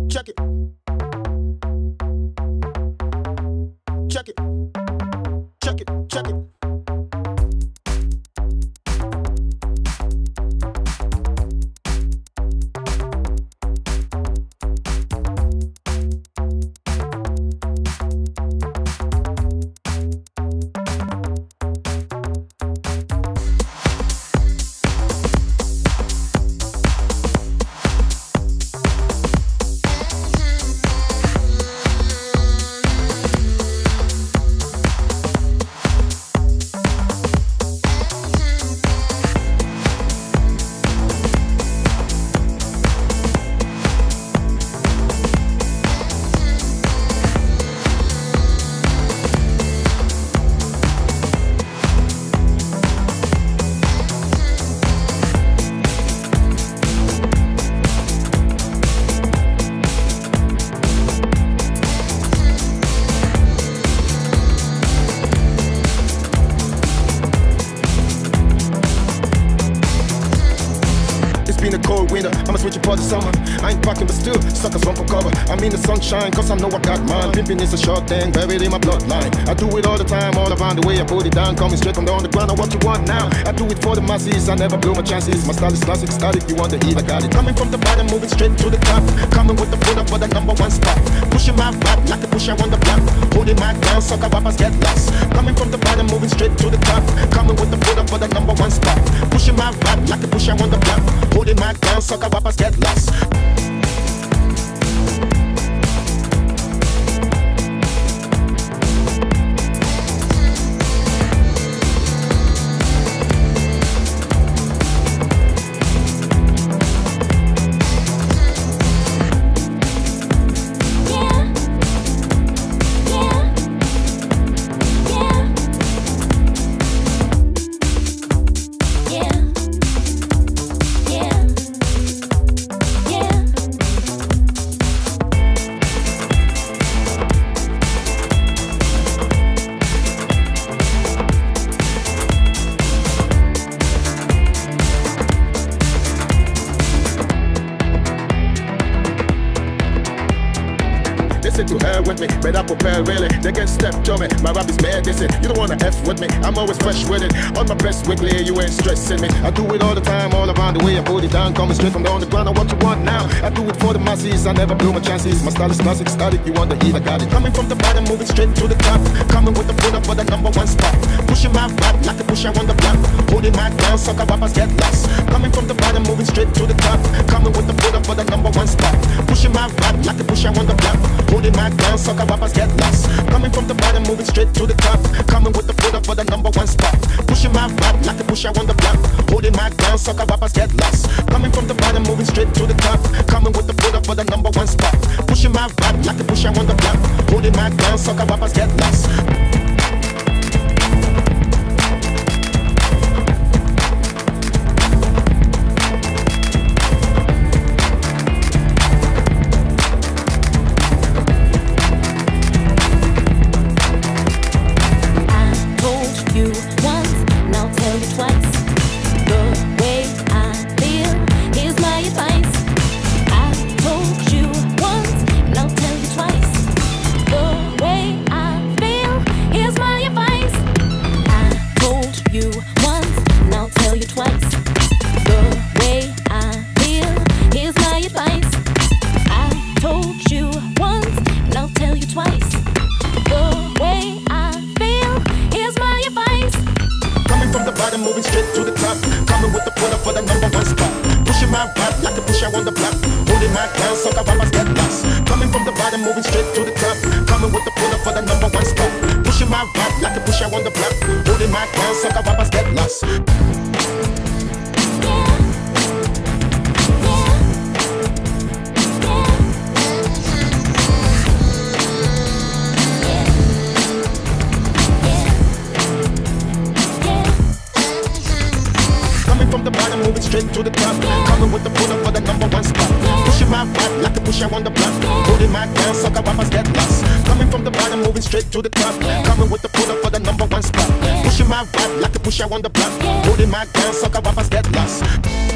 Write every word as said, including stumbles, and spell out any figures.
Check it. Check it. Check it. Check it. Been a cold winter, I'ma switch it for the summer. I ain't packing but still, suckers run for cover. I mean the sunshine, cause I know I got mine. Pimping is a short thing, buried in my bloodline. I do it all the time, all around the way. I put it down, coming straight from the underground. I what you want now, I do it for the masses. I never blow my chances, my style is classic, static. You want the heat, I got it. Coming from the bottom, moving straight to the top. Coming with the foot up for the number one spot. Pushing my rap like a pusher on the block. Holding my down, sucker rappers get lost. Coming from the bottom, moving straight to the top. Coming with the foot up for the number one spot. Pushing my rap like a pusher on the block. Holding my down, sucker rappers get lost. To hell with me, better prepare really. They can step to me, my rap is mad, they say you don't wanna F with me. I'm always fresh with it, on my best weekly, you ain't stressing me. I do it all the time, all around the way. I put it down, coming straight from the underground. I what you want now, I do it for the masses. I never blow my chances, my style is classic, static. You want the heat, I got it. Coming from the bottom, moving straight to the top. Coming with the foot up for the number one spot. Pushing my rap like a pusher on the block. Holding my down, sucker rappers get lost. Coming from the bottom, moving straight to the top. Coming with the foot up for the number one spot. Pushing my rap like a pusher on the block. Holding my down, sucker rappers get lost. Coming from the bottom, moving straight to the top. Coming with the foot up for the number one spot. Pushing my rap like a pusher on the block. Holding my down, sucker rappers get lost. Coming from the bottom, moving straight to the top. Coming with the foot up for the number one spot. Pushing my rap like a pusher on the block. Holding my down, sucker rappers get lost. Moving straight to the top, coming with the put up for the number one spot. Pushing my rap like a pusher on the block. Holding my down, sucker rappers get lost. Coming from the bottom, moving straight to the top. Coming with the put up for the number one spot. Pushing my rap like a pusher on the block. Holding my down, sucker rappers get lost. From the bottom, moving straight to the top. Coming with the pull up for the number one spot. Pushing my rap like a pusher on the block. Holding my down, sucker rappers get lost. Coming from the bottom, moving straight to the top. Coming with the pull up for the number one spot. Pushing my rap like a pusher on the block. Holding my down, sucker rappers get lost.